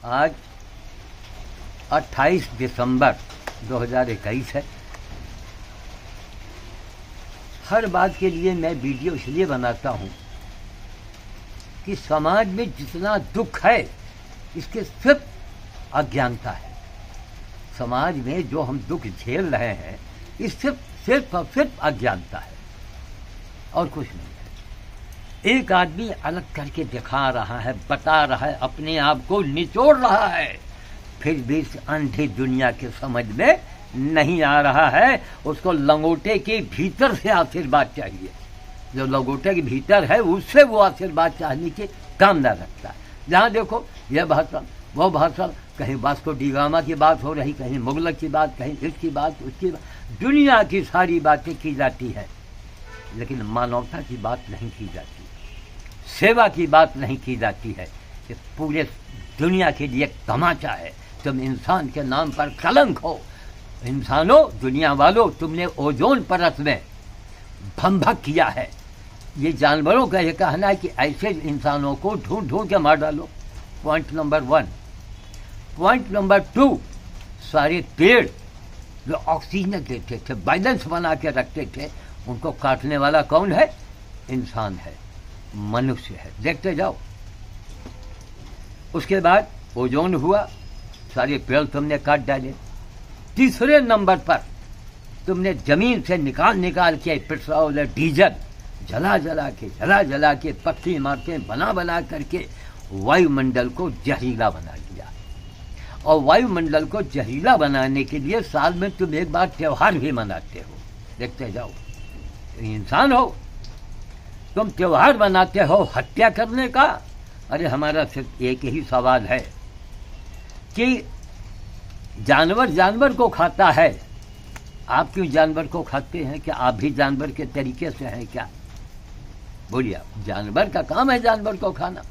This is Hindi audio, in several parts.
आज 28 दिसंबर 2021 है। हर बात के लिए मैं वीडियो इसलिए बनाता हूँ कि समाज में जितना दुख है इसके सिर्फ अज्ञानता है। समाज में जो हम दुख झेल रहे हैं इस सिर्फ और सिर्फ अज्ञानता है और कुछ नहीं है। एक आदमी अलग करके दिखा रहा है, बता रहा है, अपने आप को निचोड़ रहा है, फिर भी इस अंधी दुनिया के समझ में नहीं आ रहा है। उसको लंगोटे के भीतर से आशीर्वाद चाहिए। जो लंगोटे के भीतर है उससे वो आशीर्वाद चाहने की कामना रखता है। जहाँ देखो यह भाषण वो भाषण, कहीं वास्को डी गामा की बात हो रही, कहीं मुगलक की बात, कहीं इसकी बात, उसकी बात, दुनिया की सारी बातें की जाती है, लेकिन मानवता की बात नहीं की जाती, सेवा की बात नहीं की जाती है। कि पूरे दुनिया के लिए तमाचा है। तुम इंसान के नाम पर कलंक हो। इंसानों, दुनिया वालों, तुमने ओजोन परत में भंभक किया है। ये जानवरों का यह कहना है कि ऐसे इंसानों को ढूंढ ढूंढ के मार डालो। Point number 1। पॉइंट नंबर 2, सारे पेड़ जो ऑक्सीजन देते थे, बैलेंस बना के रखते थे, उनको काटने वाला कौन है? इंसान है, मनुष्य है। देखते जाओ। उसके बाद ओजोन हुआ, सारे पेड़ तुमने काट डाले। तीसरे नंबर पर तुमने जमीन से निकाल के पेट्रोल, डीजल जला जला के पक्की इमारतें बना करके वायुमंडल को जहरीला बना दिया। और वायुमंडल को जहरीला बनाने के लिए साल में तुम एक बार त्योहार भी मनाते हो। देखते जाओ। इंसान हो, तुम त्योहार मनाते हो हत्या करने का। अरे हमारा सिर्फ एक ही सवाल है कि जानवर को खाता है, आप क्यों जानवर को खाते हैं? क्या आप भी जानवर के तरीके से हैं क्या? बोलिए। जानवर का काम है जानवर को खाना।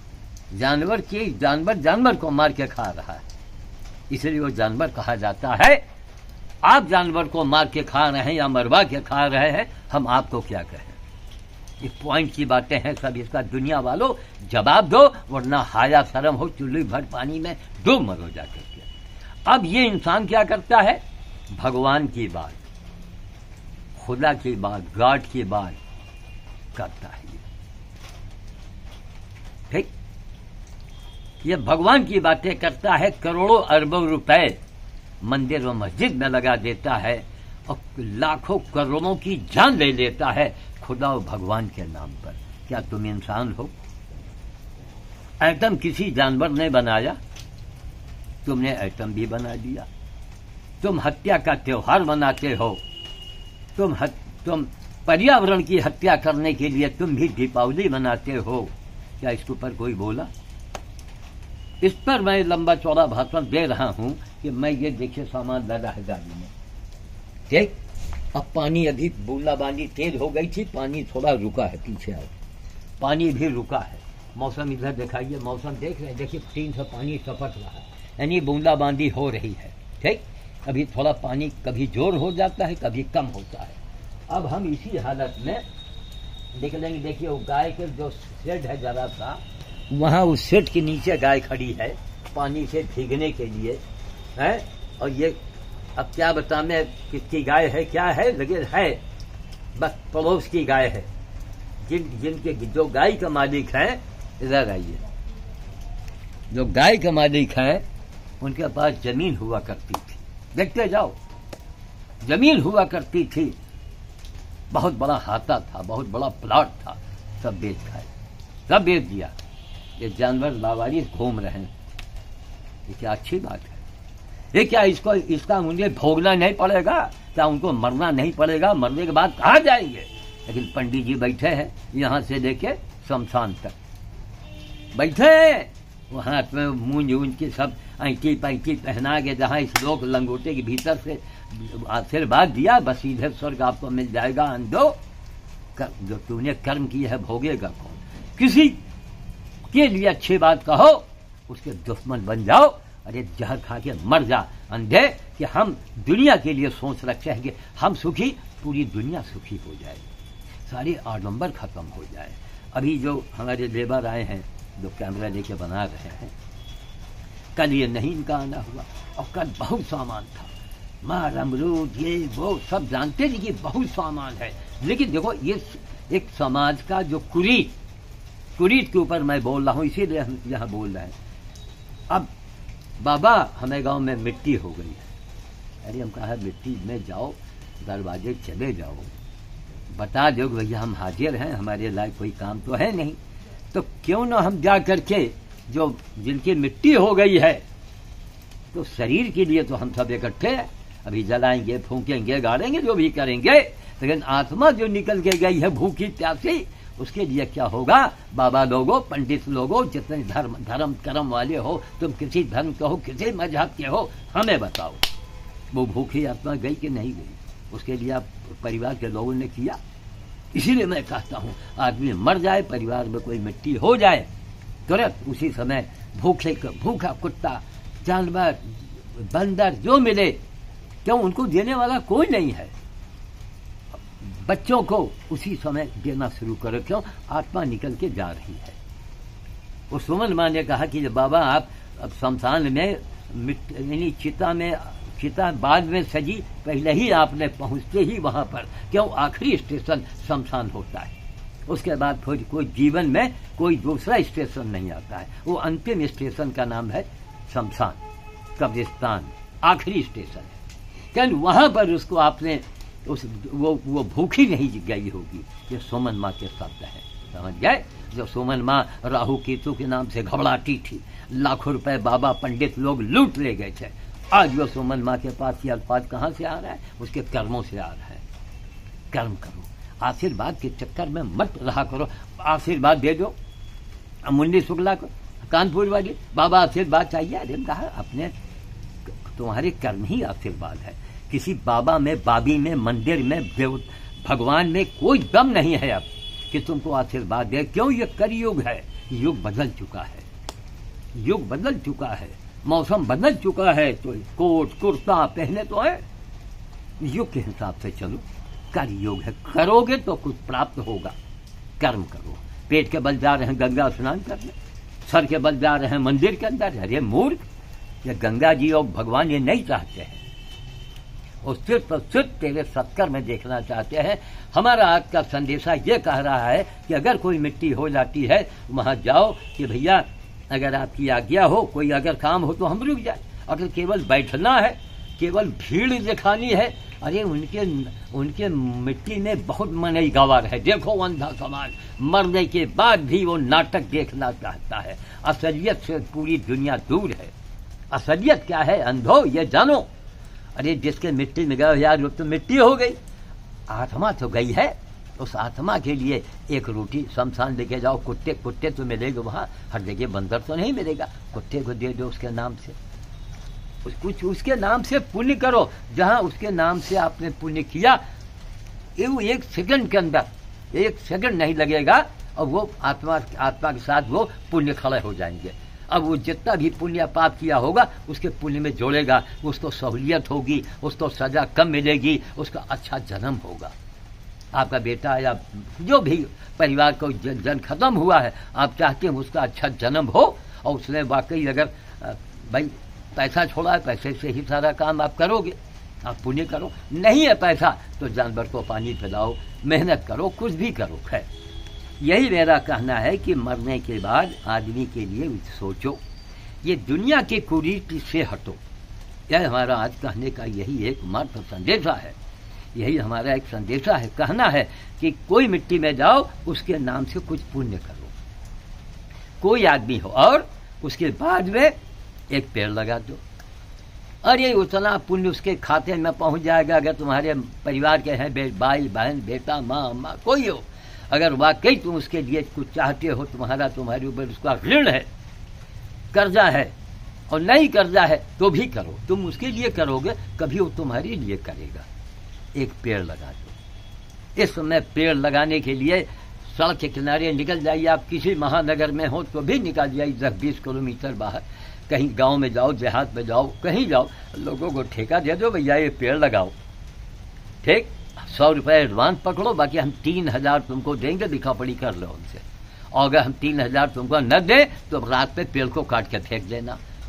जानवर को मार के खा रहा है, इसलिए वो जानवर कहा जाता है। आप जानवर को मार के खा रहे हैं या मरवा के खा रहे हैं, हम आपको क्या कहें? ये पॉइंट की बातें हैं सब। इसका दुनिया वालों जवाब दो, वरना हाया शर्म हो चुल्ली भर पानी में डूब मरो जाकर के। अब ये इंसान क्या करता है? भगवान की बात, खुदा की बात, गॉड की बात करता है। ठीक, ये भगवान की बातें करता है। करोड़ों अरबों रुपए मंदिर व मस्जिद में लगा देता है और लाखों करोड़ों की जान ले लेता है खुदा और भगवान के नाम पर। क्या तुम इंसान हो? एटम किसी जानवर ने बनाया, तुमने एटम भी बना दिया। तुम हत्या का त्योहार मनाते हो। तुम पर्यावरण की हत्या करने के लिए तुम भी दीपावली मनाते हो। क्या इसके ऊपर कोई बोला? इस पर मैं लंबा चौड़ा भाषण दे रहा हूं कि मैं ये देखिए सामान लगा है गाड़ी में। ठीक, अब पानी अभी बूंदाबांदी तेज हो गई थी, पानी थोड़ा रुका है, पीछे आओ। पानी भी रुका है। मौसम इधर दिखाइए, मौसम देख रहे हैं, देखिए 3 से पानी टपक रहा है, यानी बूंदाबांदी हो रही है। ठीक, अभी थोड़ा पानी कभी जोर हो जाता है, कभी कम होता है। अब हम इसी हालत में देख लेंगे। देखिए वो गाय के जो शेड है जरा सा, वहाँ उस शेड के नीचे गाय खड़ी है पानी से भीगने के लिए है। और ये अब क्या बता मैं किसकी गाय है, क्या है, लगे है बस पड़ोस की गाय है। जिनके जो गाय का मालिक है, इधर आइए, जो गाय का मालिक है उनके पास जमीन हुआ करती थी। देखते जाओ, जमीन हुआ करती थी, बहुत बड़ा हाथा था, बहुत बड़ा प्लॉट था, सब बेच खाए, सब बेच दिया। ये जानवर लावारिस घूम रहे हैं। ये क्या अच्छी बात है? ये क्या इसका उन्हें भोगना नहीं पड़ेगा? क्या उनको मरना नहीं पड़ेगा? मरने के बाद कहाँ जाएंगे? लेकिन पंडित जी बैठे हैं यहाँ से लेके शमशान तक बैठे हैं। वो हाथ में मूंज ऊंज की सब ऐंठी पैंठी पहना के जहाँ इस लोग लंगोटे के भीतर से आशीर्वाद दिया, बस सीधे स्वर्ग आपको मिल जाएगा। अंधो जो तूने कर्म किया है भोगेगा कौन? किसी के लिए अच्छी बात कहो, उसके दुश्मन बन जाओ। अरे जहर खा के मर जा अंधे। कि हम दुनिया के लिए सोच रखते हैं कि हम सुखी, पूरी दुनिया सुखी हो जाए, सारे आडंबर खत्म हो जाए। अभी जो हमारे लेबर आए हैं, जो कैमरा लेके बना रहे हैं, कल ये नहीं इनका आना हुआ, और कल बहुत सामान था, मार अमरूद ये वो सब जानते थे कि बहुत सामान है। लेकिन देखो ये एक समाज का जो कुरीत के ऊपर मैं बोल रहा हूँ, इसीलिए हम यहाँ बोल रहे हैं। अब बाबा हमें गांव में मिट्टी हो गई है, अरे हम कहा मिट्टी में जाओ, दरवाजे चले जाओ, बता दो भैया हम हाजिर हैं, हमारे लायक कोई काम तो है नहीं, तो क्यों ना हम जा करके जो जिनकी मिट्टी हो गई है, तो शरीर के लिए तो हम सब इकट्ठे हैं, अभी जलाएंगे, फूकेंगे, गाड़ेंगे, जो भी करेंगे, लेकिन आत्मा जो निकल के गई है भूखी प्यासी, उसके लिए क्या होगा? बाबा लोगों, पंडित लोगों, जितने धर्म कर्म वाले हो, तुम किसी धर्म के हो, किसी मजहब के हो, हमें बताओ वो भूखी आत्मा गई कि नहीं गई? उसके लिए आप परिवार के लोगों ने किया। इसीलिए मैं कहता हूँ आदमी मर जाए, परिवार में कोई मिट्टी हो जाए, तुरंत उसी समय भूखा कुत्ता, जानवर, बंदर जो मिले, क्यों उनको देने वाला कोई नहीं है, बच्चों को उसी समय देना शुरू करो, क्यों? आत्मा निकल के जा रही है। वो सुमन माँ ने कहा कि बाबा आप अब शमशान में चिता बाद में सजी, पहले ही आपने पहुंचते ही वहां पर, क्यों? आखिरी स्टेशन शमशान होता है, उसके बाद फिर कोई जीवन में कोई दूसरा स्टेशन नहीं आता है, वो अंतिम स्टेशन का नाम है शमशान, कब्रिस्तान, आखिरी स्टेशन है। क्या वहां पर उसको आपने वो भूखी नहीं गई होगी। ये सुमन माँ के शब्द है, समझ गए? जो सुमन माँ राहु केतु के नाम से घबराती थी, लाखों रुपए बाबा पंडित लोग लूट ले गए थे, आज वो सुमन माँ के पास ये अल्फाज कहाँ से आ रहा है? उसके कर्मों से आ रहा है। कर्म करो, आशीर्वाद के चक्कर में मत रहा करो। आशीर्वाद दे दो, मुंडी शुक्ला को, कानपुर वाली, बाबा आशीर्वाद चाहिए, अरे कहा अपने तुम्हारे कर्म ही आशीर्वाद है। किसी बाबा में, बाबी में, मंदिर में, भगवान में कोई दम नहीं है अब कि तुमको आशीर्वाद दे। क्यों? ये कलयुग है, युग बदल चुका है, युग बदल चुका है, मौसम बदल चुका है, तो कोट कुर्ता पहने तो है, युग के हिसाब से चलो। कलयुग है, करोगे तो कुछ प्राप्त होगा। कर्म करो। पेट के बल जा रहे हैं गंगा स्नान करने, सर के बल जा रहे हैं मंदिर के अंदर, अरे मूर्ख, ये गंगा जी और भगवान ये नहीं चाहते हैं, और सिर्फ तेरे सत्कर में देखना चाहते हैं। हमारा आज का संदेशा ये कह रहा है कि अगर कोई मिट्टी हो जाती है, वहां जाओ कि भैया अगर आपकी आज्ञा हो, कोई अगर काम हो तो हम रुक जाए। अगर केवल बैठना है, केवल भीड़ दिखानी है, अरे उनके मिट्टी में बहुत मनई गवार है। देखो अंधा समाज मरने के बाद भी वो नाटक देखना चाहता है। असलियत से पूरी दुनिया दूर है। असलियत क्या है अंधो, ये जानो। अरे जिसके मिट्टी में गए यार, वो तो मिट्टी हो गई, आत्मा तो गई है। उस आत्मा के लिए एक रोटी शमशान लेके जाओ, कुत्ते तो मिलेगा वहां, हर जगह बंदर तो नहीं मिलेगा, कुत्ते को दे दो उसके नाम से, कुछ उसके नाम से पुण्य करो। जहां उसके नाम से आपने पुण्य किया, वो एक सेकंड के अंदर, एक सेकंड नहीं लगेगा, और वो आत्मा के साथ वो पुण्य खड़े हो जाएंगे। अब वो जितना भी पुण्य पाप किया होगा उसके पुण्य में जोड़ेगा, उसको सहूलियत होगी, उसको सजा कम मिलेगी, उसका अच्छा जन्म होगा। आपका बेटा या जो भी परिवार को जन खत्म हुआ है, आप चाहते हैं उसका अच्छा जन्म हो, और उसने वाकई अगर भाई पैसा छोड़ा है, पैसे से ही सारा काम आप करोगे, आप पुण्य करो। नहीं है पैसा तो जानवर को पानी पिलाओ, मेहनत करो, कुछ भी करो। खैर यही मेरा कहना है कि मरने के बाद आदमी के लिए सोचो, ये दुनिया के कुरीति से हटो। यह हमारा आज कहने का यही एक मात्र संदेशा है, यही हमारा एक संदेशा है। कहना है कि कोई मिट्टी में जाओ, उसके नाम से कुछ पुण्य करो, कोई आदमी हो, और उसके बाद में एक पेड़ लगा दो। अरे उतना पुण्य उसके खाते में पहुंच जाएगा। अगर तुम्हारे परिवार के हैं भाई बहन, बेटा, माँ, अम्मा, कोई हो, अगर वाकई तुम उसके लिए कुछ चाहते हो, तुम्हारे ऊपर उसका ऋण है, कर्जा है, और नहीं कर्जा है तो भी करो, तुम उसके लिए करोगे, कभी वो तुम्हारे लिए करेगा। एक पेड़ लगा दो। इस समय पेड़ लगाने के लिए सड़क के किनारे निकल जाइए, आप किसी महानगर में हो तो भी निकल जाइए 10-20 किलोमीटर बाहर, कहीं गांव में जाओ, देहात में जाओ, कहीं जाओ, लोगों को ठेका दे दो, भैया ये पेड़ लगाओ, ठीक, 100 रुपये एडवांस पकड़ो, बाकी हम 3000 तुमको देंगे, लिखा पढ़ी कर लो उनसे। और अगर हम 3000 तुमको न दें तो रात पे पेड़ को काट के फेंक देना,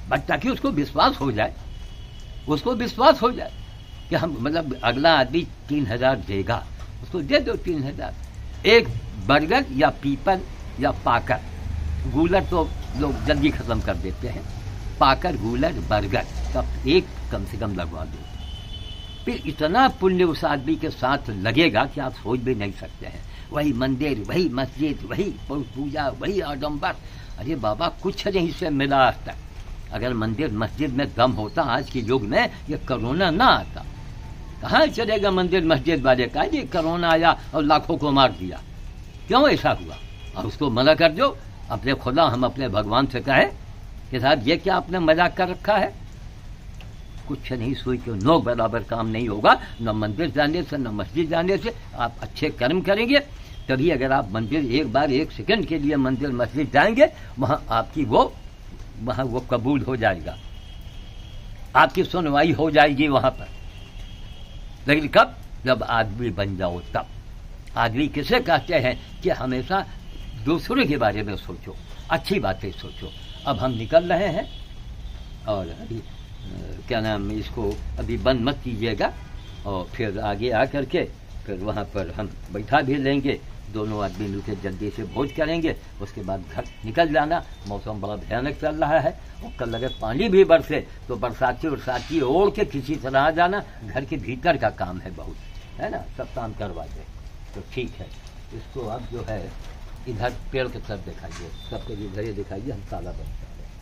बट ताकि उसको विश्वास हो जाए, उसको विश्वास हो जाए कि हम मतलब अगला आदमी 3,000 देगा, उसको दे दो 3,000। एक बरगद या पीपल या पाकर, गूलर तो लोग जल्दी खत्म कर देते हैं, पाकर गूलर बरगद तब एक कम से कम लगवा दो, फिर इतना पुण्य उस आदमी के साथ लगेगा कि आप सोच भी नहीं सकते हैं। वही मंदिर, वही मस्जिद, वही पूजा, वही आडम्बर। अरे बाबा कुछ नहीं से मिला आज तक। अगर मंदिर मस्जिद में दम होता आज के युग में, ये कोरोना ना आता। कहाँ चलेगा मंदिर मस्जिद वाले का? ये कोरोना आया और लाखों को मार दिया। क्यों ऐसा हुआ? और उसको मना कर दो। अपने खुदा हम अपने भगवान से कहे कि साहब ये क्या आपने मजाक कर रखा है? कुछ नहीं सोच के नो बराबर काम नहीं होगा, न मंदिर जाने से न मस्जिद जाने से। आप अच्छे कर्म करेंगे तभी अगर आप मंदिर एक बार 1 सेकंड के लिए मंदिर मस्जिद जाएंगे, वहां आपकी वहां वो कबूल हो जाएगा, आपकी सुनवाई हो जाएगी वहां पर। लेकिन कब? जब आदमी बन जाओ तब। आदमी किसे कहते हैं कि हमेशा दूसरों के बारे में सोचो, अच्छी बातें सोचो। अब हम निकल रहे हैं और अभी क्या नाम, इसको अभी बंद मत कीजिएगा और फिर आगे आकर के फिर वहाँ पर हम बैठा भी लेंगे, दोनों आदमी मिलकर जल्दी से भोज करेंगे, उसके बाद घर निकल जाना। मौसम बड़ा भयानक चल रहा है और कल अगर पानी भी बरसे तो बरसाती ओढ़ के किसी तरह आ जाना। घर के भीतर का काम है बहुत, है ना, सब काम करवा दे तो ठीक है। इसको अब जो है इधर पेड़ के तरफ दिखाइए, सबके इधर ही दिखाइए, हम ताला बंद कर दें।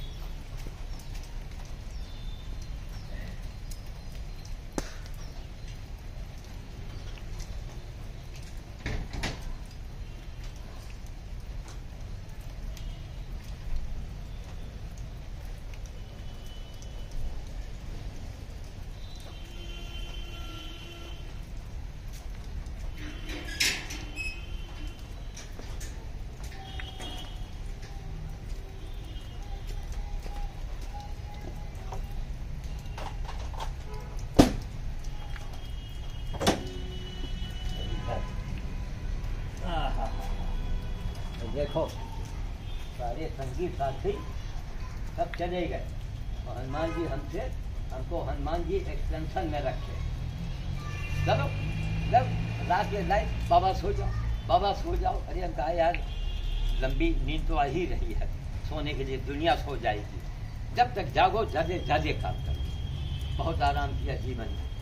देखो सारे संगी साथी सब चले गए और हनुमान जी हमको हनुमान जी एक्सटेंशन में रखे। चलो जब रात के लाइट, बाबा सो जाओ, बाबा सो जाओ। अरे हम कहा यार लंबी नींद तो आ ही रही है, सोने के लिए दुनिया सो जाएगी। जब तक जागो ज्यादा काम करो, बहुत आराम किया जीवन में।